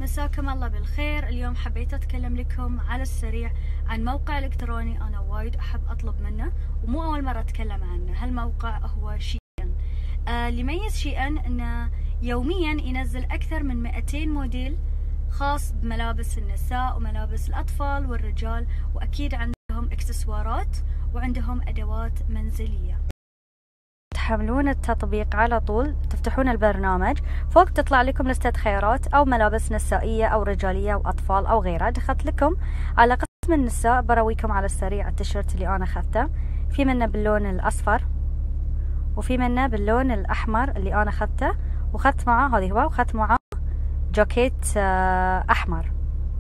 مساكم الله بالخير. اليوم حبيت أتكلم لكم على السريع عن موقع إلكتروني أنا وايد أحب أطلب منه، ومو أول مرة أتكلم عنه. هالموقع هو شيئن. اللي يميز شيئن أنه يوميا ينزل أكثر من 200 موديل خاص بملابس النساء وملابس الأطفال والرجال، وأكيد عندهم إكسسوارات وعندهم أدوات منزلية. تحملون التطبيق على طول، تفتحون البرنامج، فوق تطلع لكم لستة خيارات أو ملابس نسائية أو رجالية أو أطفال أو غيرها. دخلت لكم على قسم النساء، برويكم على السريع التيشيرت اللي أنا أخذته، في منه باللون الأصفر وفي منه باللون الأحمر اللي أنا أخذته، وخذت معاه هذه هو، وخذت معاه جاكيت أحمر.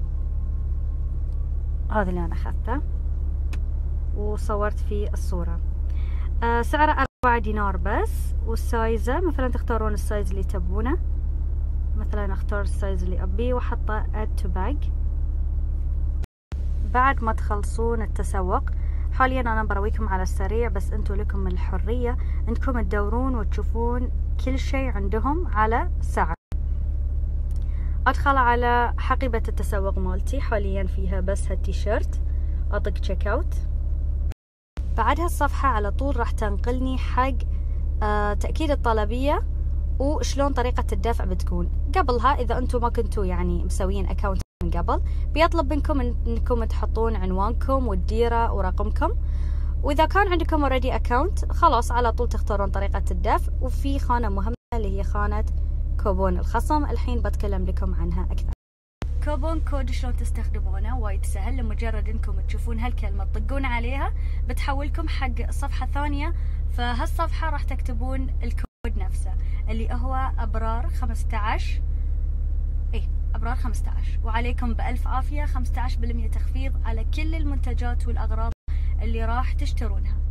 هذا اللي أنا أخذته وصورت فيه الصورة. سعره 4 دينار بس، والسايزة مثلا تختارون السايز اللي تبونه. مثلا اختار السايز اللي ابيه واحطه add to bag. بعد ما تخلصون التسوق، حاليا انا برويكم على السريع، بس انتم لكم الحرية انكم تدورون وتشوفون كل شيء عندهم على سعر. ادخل على حقيبة التسوق مالتي، حاليا فيها بس هالتيشيرت، اطق تشيك اوت. بعد هالصفحة على طول راح تنقلني حق تأكيد الطلبية وشلون طريقة الدفع بتكون. قبلها إذا أنتم ما كنتوا يعني مسويين أكاونت من قبل، بيطلب منكم إنكم تحطون عنوانكم والديرة ورقمكم، وإذا كان عندكم already أكاونت خلاص على طول تختارون طريقة الدفع. وفي خانة مهمة اللي هي خانة كوبون الخصم، الحين بتكلم لكم عنها أكثر. كوبون كود شلون تستخدمونه وايد سهل، لمجرد انكم تشوفون هالكلمة تطقون عليها بتحولكم حق صفحة ثانية. فهالصفحة راح تكتبون الكود نفسه اللي هو أبرار 15. أبرار 15، وعليكم بألف عافية 15% تخفيض على كل المنتجات والأغراض اللي راح تشترونها.